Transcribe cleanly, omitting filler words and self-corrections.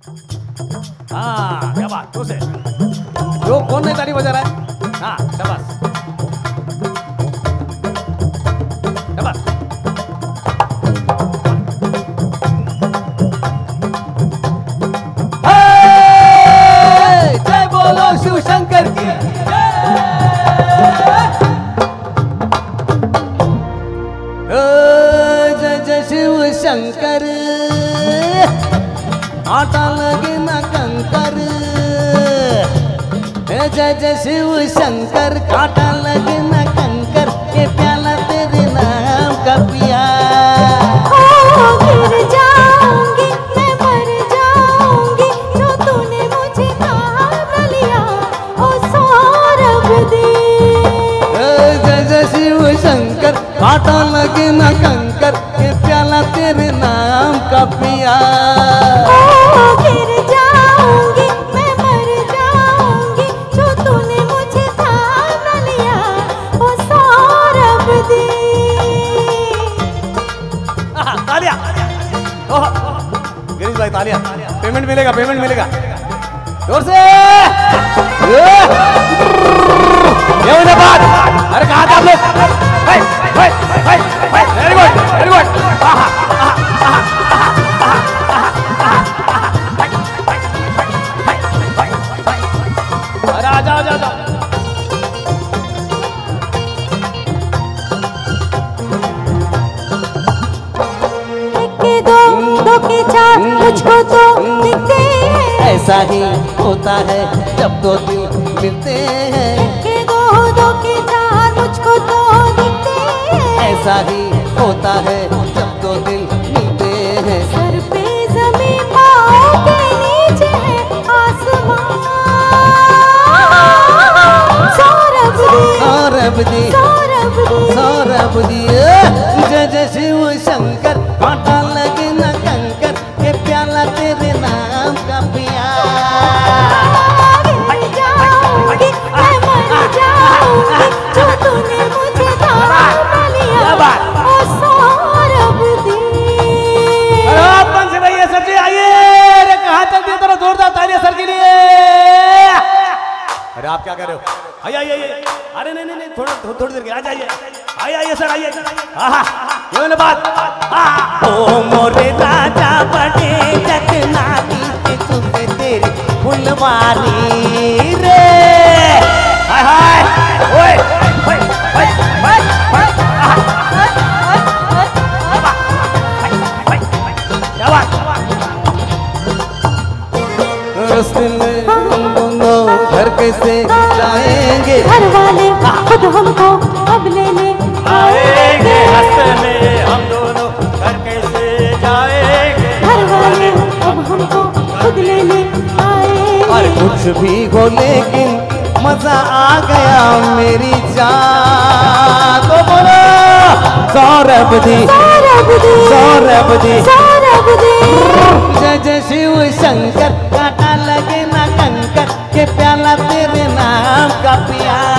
हाँ क्या बात, तो से जो कौन नहीं ताली बजा रहा है? हाँ शाबाश शाबाश। जय बोलो शिव शंकर की जय। जय शिव शंकर आटा लगे ना कंकर। जय जय शिव शंकर काटा लगे ना कंकर। ये प्याला तेरे नाम का पिया। गिर जाऊंगी मैं मर जाऊंगी जो तूने मुझे थाम लिया ओ सौरभ दे। जय जय शिव शंकर काटा लगे ना कंकर। ये प्याला तेरे नाम का पिया। गिर जाऊंगी मैं मर जाऊंगी जो तूने मुझे थाम लिया ओ सौरभ दे। तालियां गिरीश भाई, तालियां। पेमेंट मिलेगा, पेमेंट मिलेगा जोर से। ये बात, अरे कहा था आप लोग? Very good very good. अरे आ जाओ जाओ जाओ। दो के चार मुझको तो दिखते हैं। ऐसा ही होता है जब दो दिल मिलते हैं। के दो के चार मुझको तो दिखते हैं। ऐसा ही होता है जब दो दिल मिलते हैं। सर पे ज़मीं पाँव के नीचे है आसमान। सौरभ दी सौरभ दी सौरभ दी सौरभ दी। जय जय शिव शंकर काटा लगे ना कंकर। ये प्याला तेरे नाम का पिया। गिर जाऊंगी मैं मर जाऊंगी जो तूने मुझे थाम लिया ओ सौरभ दी। अरे आप बंद से रहिए सर जी, आइए। अरे कहाँ तक दिए, तरह जोरदार तालियां सर के लिए। अरे आप क्या कर रहे हो? आइए आइए आइए। अरे नहीं नहीं नहीं, थोड़ी देर के आ जाइए। आइए आइए सर आइए। हाँ ये वाली बात। ओ मोरे राजा बड़े जगन्नाथी के चुपे तेरी फुलवारी रे। हाय हाय ओए ओए ओए ओए। क्या बात? रास्ते में हम दोनों घर कैसे जाएंगे? घर वाले खुद हमको अब लेने आएंगे। रास्ते में हम दोनों घर कैसे जाएंगे? घर वाले अब हमको खुद लेने आएंगे। और कुछ भी हो लेकिन मजा आ गया मेरी जान। तो बोलो सौरभ दी सौरभ दी सौरभ दी सौरभ दी। जय जय शिव शंकर काटा लगे ना कंकर। के प्याला तेरे नाम का पिया।